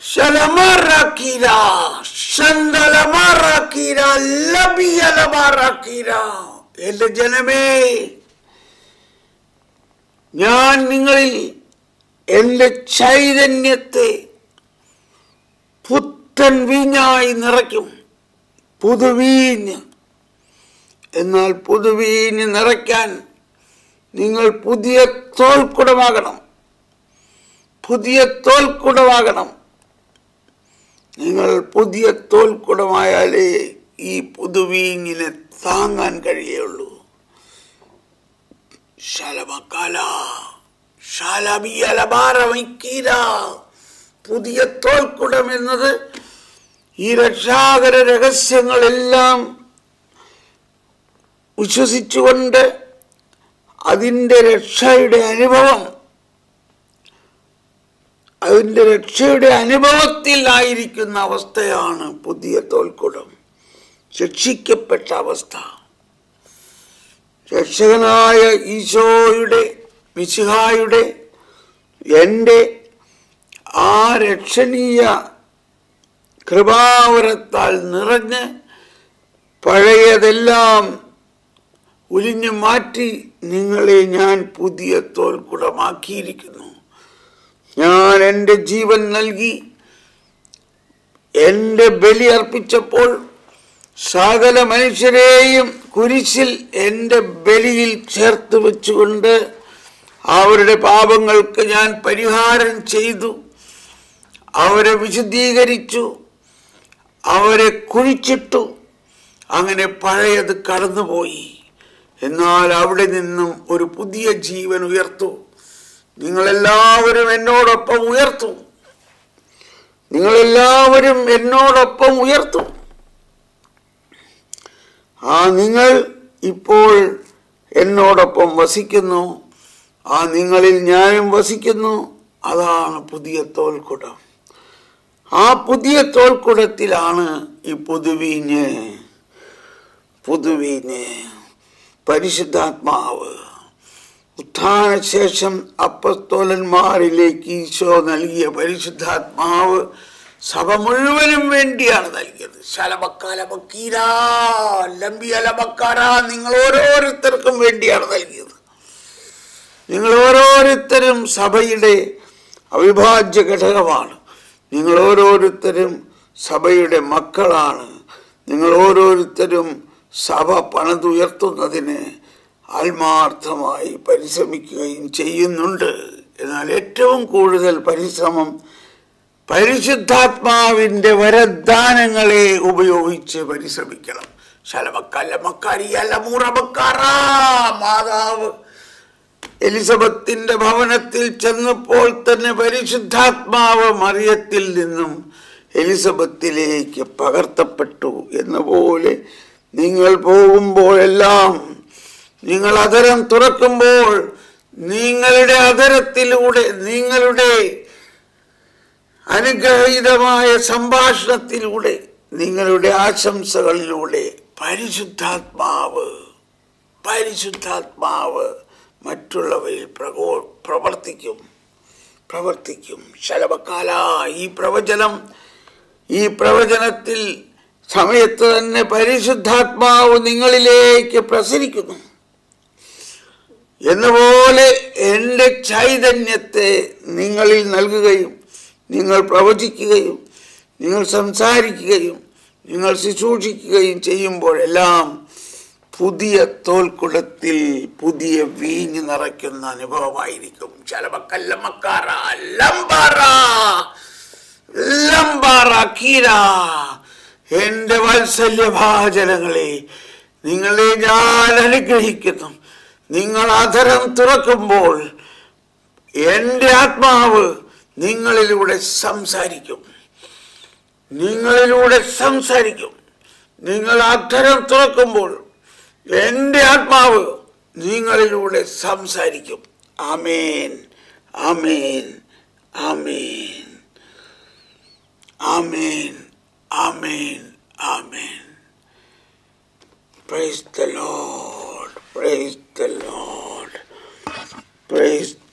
ശലമറക്കീരാ ശന്തലമറക്കീരാ ലബിയലമറക്കീരാ. എന്റെ ജനമേ, ഞാൻ നിങ്ങളിൽ എന്റെ ചൈതന്യത്തെ പുത്തൻ വീഞ്ഞായി നിറയ്ക്കും. പുതുവീഞ്ഞ്. എന്നാൽ പുതുവീഞ്ഞ് നിറയ്ക്കാൻ നിങ്ങൾ പുതിയ തോൽക്കുടമാകണം. പുതിയ തോൽക്കുടമാകണം. നിങ്ങൾ പുതിയ തോൽക്കുടമായാലേ ഈ പുതുവീഞ്ഞിനെ താങ്ങാൻ കഴിയുള്ളൂ. പുതിയ തോൽക്കുടം എന്നത് ഈ രക്ഷാകര രഹസ്യങ്ങളെല്ലാം വിശ്വസിച്ചുകൊണ്ട് അതിൻ്റെ രക്ഷയുടെ അനുഭവത്തിൽ ആയിരിക്കുന്ന അവസ്ഥയാണ് പുതിയ തോൽക്കുടം. രക്ഷിക്കപ്പെട്ട അവസ്ഥ. രക്ഷകനായ ഈശോയുടെ മിശിഹായുടെ എൻ്റെ ആ രക്ഷണീയ കൃപാവരത്താൽ നിറഞ്ഞ് പഴയതെല്ലാം ഉലിഞ്ഞു മാറ്റി നിങ്ങളെ ഞാൻ പുതിയ തോൽക്കുടമാക്കിയിരിക്കുന്നു. ഞാൻ എൻ്റെ ജീവൻ നൽകി എൻ്റെ ബലി അർപ്പിച്ചപ്പോൾ സകല മനുഷ്യരെയും കുരിശിൽ എൻ്റെ ബലിയിൽ ചേർത്ത് വെച്ചുകൊണ്ട് അവരുടെ പാപങ്ങൾക്ക് ഞാൻ പരിഹാരം ചെയ്തു. അവരെ വിശുദ്ധീകരിച്ചു. അവരെ കുഴിച്ചിട്ടു. അങ്ങനെ പഴയത് കടന്നുപോയി. എന്നാൽ അവിടെ നിന്നും ഒരു പുതിയ ജീവൻ ഉയർത്തു. നിങ്ങളെല്ലാവരും എന്നോടൊപ്പം ഉയർത്തു. നിങ്ങളെല്ലാവരും എന്നോടൊപ്പം ഉയർത്തു. നിങ്ങൾ ഇപ്പോൾ എന്നോടൊപ്പം വസിക്കുന്നു. നിങ്ങളിൽ ഞാനും വസിക്കുന്നു. അതാണ് പുതിയ തോൽക്കുടം. ആ പുതിയ തോൽക്കുടത്തിലാണ് ഈ പുതുവീഞ്ഞ്. പരിശുദ്ധാത്മാവ്. ഉത്ഥാനശേഷം അപ്പസ്തോലന്മാരിലേക്ക് ഈശോ നൽകിയ പരിശുദ്ധാത്മാവ് സഭ മുഴുവനും വേണ്ടിയാണ് നൽകിയത്. നിങ്ങൾ ഓരോരുത്തർക്കും വേണ്ടിയാണ് നൽകിയത്. നിങ്ങൾ ഓരോരുത്തരും സഭയുടെ അവിഭാജ്യ ഘടകമാണ്. നിങ്ങൾ ഓരോരുത്തരും സഭയുടെ മക്കളാണ്. നിങ്ങൾ ഓരോരുത്തരും സഭ പണിതുയർത്തുന്നതിന് ആത്മാർത്ഥമായി പരിശ്രമിക്കുകയും ചെയ്യുന്നുണ്ട്. എന്നാൽ ഏറ്റവും കൂടുതൽ പരിശ്രമം പരിശുദ്ധാത്മാവിൻ്റെ വരദാനങ്ങളെ ഉപയോഗിച്ച് പരിശ്രമിക്കണം. മാതാവ് എലിസബത്തിന്റെ ഭവനത്തിൽ ചെന്നപ്പോൾ തന്നെ പരിശുദ്ധാത്മാവ് മറിയത്തിൽ നിന്നും എലിസബത്തിലേക്ക് പകർത്തപ്പെട്ടു. എന്നപോലെ നിങ്ങൾ പോകുമ്പോഴെല്ലാം, നിങ്ങൾ അധരം തുറക്കുമ്പോൾ, നിങ്ങളുടെ അധരത്തിലൂടെ, നിങ്ങളുടെ അനുഗ്രഹീതമായ സംഭാഷണത്തിലൂടെ, നിങ്ങളുടെ ആശംസകളിലൂടെ പരിശുദ്ധാത്മാവ് മറ്റുള്ളവരിൽ പ്രവർത്തിക്കും. ശലഭക്കാല. ഈ പ്രവചനത്തിൽ സമയത്ത് തന്നെ പരിശുദ്ധാത്മാവ് നിങ്ങളിലേക്ക് പ്രസരിക്കുന്നു. എന്നപോലെ എൻ്റെ ചൈതന്യത്തെ നിങ്ങളിൽ നൽകുകയും, നിങ്ങൾ പ്രവചിക്കുകയും, നിങ്ങൾ സംസാരിക്കുകയും, നിങ്ങൾ ശുശ്രൂഷിക്കുകയും ചെയ്യുമ്പോഴെല്ലാം പുതിയ തോൽക്കുടത്തിൽ പുതിയ വീഞ്ഞ് നിറയ്ക്കുന്ന അനുഭവമായിരിക്കും. എന്റെ വാത്സല്യഭാജനങ്ങളെ, നിങ്ങളെ ഞാൻ അനുഗ്രഹിക്കുന്നു. നിങ്ങൾ അധരം തുറക്കുമ്പോൾ എൻ്റെ ആത്മാവ് നിങ്ങളിലൂടെ സംസാരിക്കും. നിങ്ങൾ അധരം തുറക്കുമ്പോൾ എൻ്റെ ആത്മാവ് നിങ്ങളിലൂടെ സംസാരിക്കും. ആമേൻ, ആമേൻ, ആമേൻ, ആമേൻ, ആമേൻ, ആമേൻ. Praise the Lord, praise the Lord, praise